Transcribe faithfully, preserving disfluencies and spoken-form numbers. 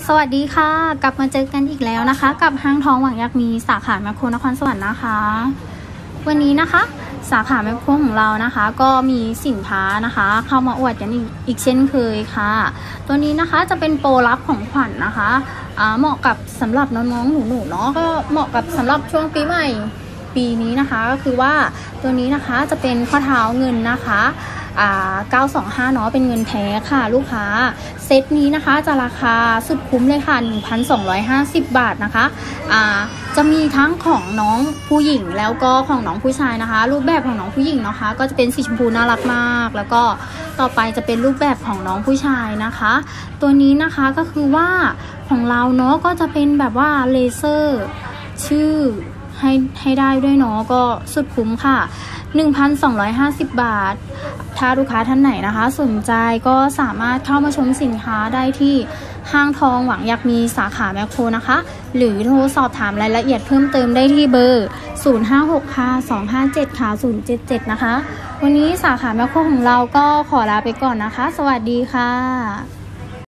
สวัสดีค่ะกลับมาเจอกันอีกแล้วนะคะกับห้างทองหวังอยากมีสาขาแมคโครนครสวรรค์นะคะวันนี้นะคะสาขาแมคโครของเรานะคะก็มีสินค้านะคะเข้ามาอวดกันอีกเช่นเคยค่ะตัวนี้นะคะจะเป็นโปรรับของขวัญ นะคะเหมาะกับสำหรับน้องๆหนูๆเนาะก็เหมาะกับสำหรับช่วงปีใหม่ปีนี้นะคะก็คือว่าตัวนี้นะคะจะเป็นข้อเท้าเงินนะคะอ่าเก้าสองห้าเนาะเป็นเงินแท้ค่ะลูกค้าเซตนี้นะคะจะราคาสุดคุ้มเลยค่ะ หนึ่งพันสองร้อยห้าสิบ บาทนะคะอ่าจะมีทั้งของน้องผู้หญิงแล้วก็ของน้องผู้ชายนะคะรูปแบบของน้องผู้หญิงนะคะก็จะเป็นสีชมพูน่ารักมากแล้วก็ต่อไปจะเป็นรูปแบบของน้องผู้ชายนะคะตัวนี้นะคะก็คือว่าของเราเนาะก็จะเป็นแบบว่าเลเซอร์ชื่อให้ให้ได้ด้วยเนาะก็สุดคุ้มค่ะ หนึ่งพันสองร้อยห้าสิบ บาทถ้าลูกค้าท่านไหนนะคะสนใจก็สามารถเข้ามาชมสินค้าได้ที่ห้างทองหวังอยากมีสาขาแมคโครนะคะหรือโทรสอบถามรายละเอียดเพิ่มเติมได้ที่เบอร์ศูนย์ห้าหกค่ะสองห้าเจ็ดค่ะศูนย์เจ็ดเจ็ดนะคะวันนี้สาขาแมคโครของเราก็ขอลาไปก่อนนะคะสวัสดีค่ะ